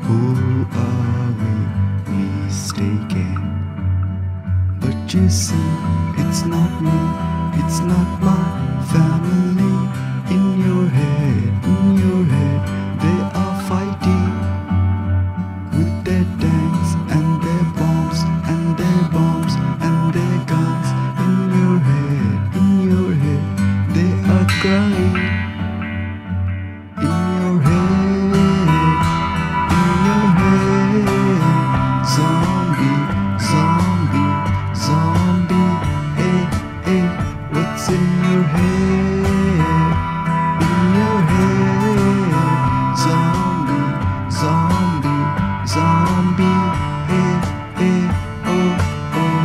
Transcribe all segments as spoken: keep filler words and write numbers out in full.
Who are we mistaken? But you see, it's not me, it's not my family. In your head, in your head, they are fighting with their tanks and their bombs and their bombs and their guns. In your head, in your head, they are crying. In your head, in your head, zombie, zombie, zombie. Hey, hey, what's in your head? In your head, zombie, zombie, zombie. Hey, hey, oh, oh.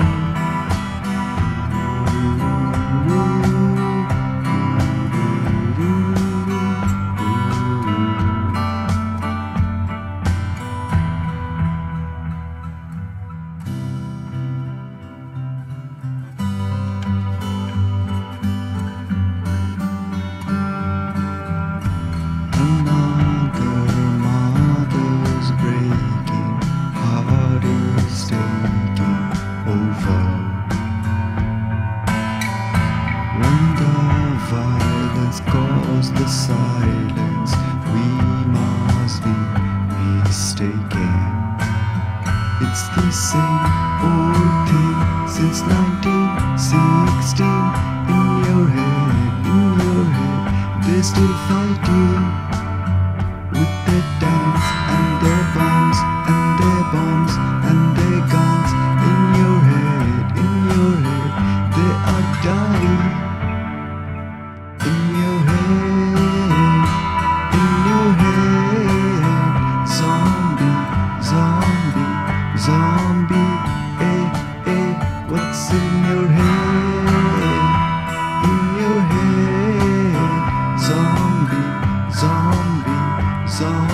Another mother's breaking, heart is taking over. When the violence calls the silence, we must be mistaken. It's the same old thing since nineteen sixteen. In your head, in your head, they're still fighting with their tanks and their bombs and their bombs and their guns. In your head, in your head, they are dying. In your head, in your head, zombie, zombie, zombie. Hey, hey, what's in your head? In your head, zombie, zombie, zombie.